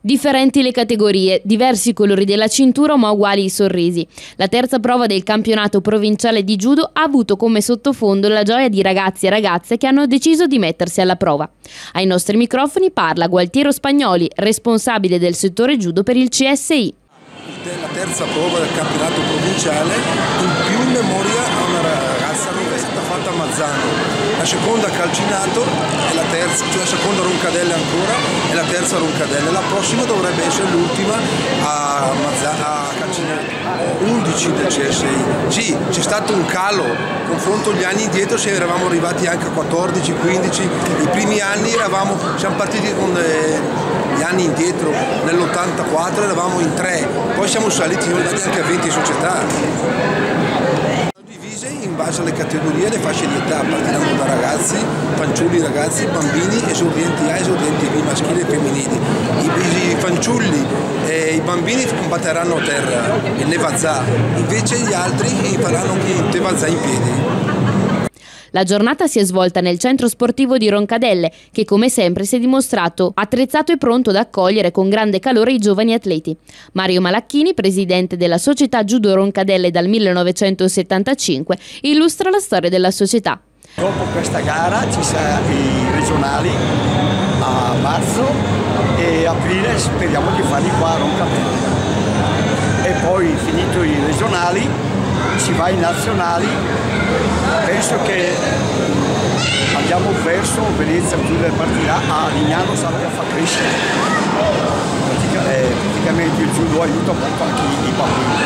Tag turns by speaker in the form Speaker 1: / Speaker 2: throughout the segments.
Speaker 1: Differenti le categorie, diversi colori della cintura ma uguali i sorrisi. La terza prova del campionato provinciale di judo ha avuto come sottofondo la gioia di ragazzi e ragazze che hanno deciso di mettersi alla prova. Ai nostri microfoni parla Gualtiero Spagnoli, responsabile del settore judo per il CSI.
Speaker 2: La terza prova del campionato provinciale, in più in memoria a una ragazza che è stata fatta a Mazzano. La seconda a Calcinato e la terza, cioè la seconda a Roncadelle ancora e la terza a Roncadelle. La prossima dovrebbe essere l'ultima a Calcinato. 11 del CSI. Sì, c'è stato un calo, confronto gli anni indietro, se eravamo arrivati anche a 14, 15, i primi anni siamo partiti con gli anni indietro, nell'84 eravamo in 3, poi siamo saliti anche a 20 società. In base alle categorie, le fasce di età, partiamo da ragazzi, fanciulli, ragazzi, bambini, esordienti A, esordienti B, maschili e femminili. I fanciulli e i bambini combatteranno a terra, il Nevazà, invece gli altri faranno il Nevazà in piedi.
Speaker 1: La giornata si è svolta nel centro sportivo di Roncadelle, che come sempre si è dimostrato attrezzato e pronto ad accogliere con grande calore i giovani atleti. Mario Malacchini, presidente della società Judo Roncadelle dal 1975, illustra la storia della società.
Speaker 3: Dopo questa gara ci saranno i regionali a marzo e aprile speriamo di farli qua a Roncadelle. E poi finito i regionali si va ai nazionali. Penso che andiamo verso Venezia, Giulia partirà a Lignano, Sabbia fa crescere. Praticamente il judo aiuta molto anche i bambini,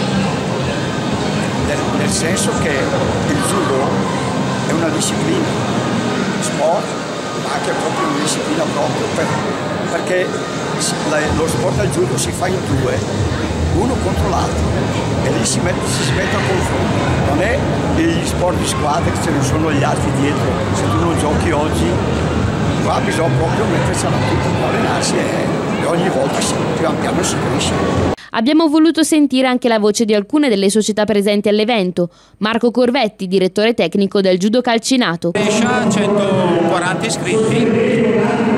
Speaker 3: nel senso che il judo è una disciplina, sport, ma anche proprio una disciplina perché lo sport del judo si fa in due, uno contro l'altro, e lì si mette a confronto. Non è gli sport di squadra che ce ne sono gli altri dietro. Se tu non giochi oggi, qua bisogna proprio mettersi alla tutti, allenarsi e ogni volta piano piano si cresce.
Speaker 1: Abbiamo voluto sentire anche la voce di alcune delle società presenti all'evento. Marco Corvetti, direttore tecnico del Judo Calcinato.
Speaker 4: Brescia, 140 iscritti,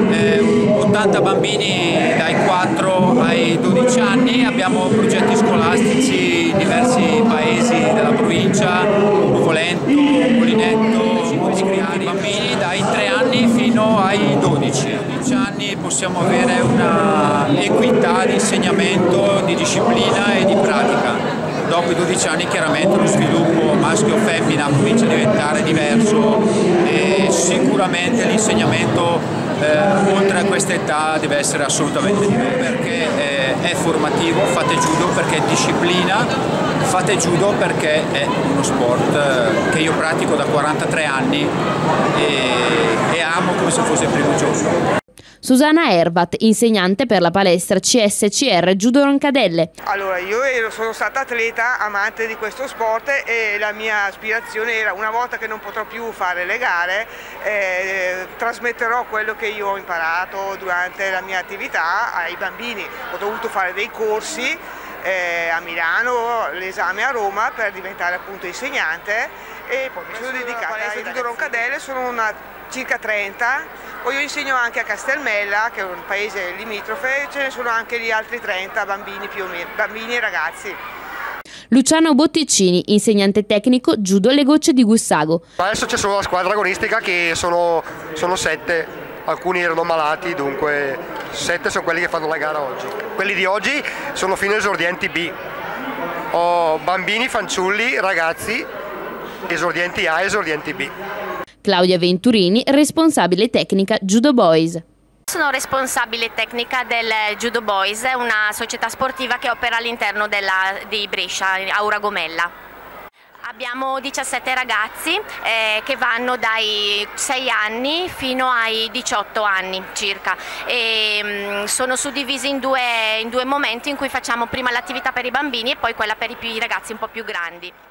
Speaker 4: 80 bambini dai 4 ai 12 anni, abbiamo progetti scolastici in diversi paesi della provincia, Nuvolento, Molinetto, Morigliani, bambini dai 3 anni fino ai 12. A 12 anni possiamo avere una equità di insegnamento, di disciplina e di pratica. Dopo i 12 anni chiaramente lo sviluppo maschio-femmina comincia a diventare diverso e sicuramente l'insegnamento oltre a questa età deve essere assolutamente diverso, perché è formativo, fate judo perché è disciplina, fate judo perché è uno sport che io pratico da 43 anni e amo come se fosse il primo giorno.
Speaker 1: Susanna Ervat, insegnante per la palestra CSCR Judo Roncadelle.
Speaker 5: Allora, io sono stata atleta, amante di questo sport e la mia aspirazione era, una volta che non potrò più fare le gare, trasmetterò quello che io ho imparato durante la mia attività ai bambini. Ho dovuto fare dei corsi a Milano, l'esame a Roma per diventare appunto insegnante e poi mi sono dedicata a Judo Roncadelle, sono circa 30. Poi io insegno anche a Castelmella, che è un paese limitrofe, ce ne sono anche gli altri 30 bambini più o meno, bambini e ragazzi.
Speaker 1: Luciano Botticini, insegnante tecnico Judo Le Gocce di Gussago.
Speaker 6: Adesso c'è solo la squadra agonistica che sono 7, alcuni erano malati, dunque 7 sono quelli che fanno la gara oggi. Quelli di oggi sono fino esordienti B. Ho bambini, fanciulli, ragazzi, esordienti A, esordienti B.
Speaker 1: Claudia Venturini, responsabile tecnica Judo Boys.
Speaker 7: Sono responsabile tecnica del Judo Boys, una società sportiva che opera all'interno di Brescia, a Uragomella. Abbiamo 17 ragazzi che vanno dai 6 anni fino ai 18 anni circa e sono suddivisi in due momenti in cui facciamo prima l'attività per i bambini e poi quella per i ragazzi un po' più grandi.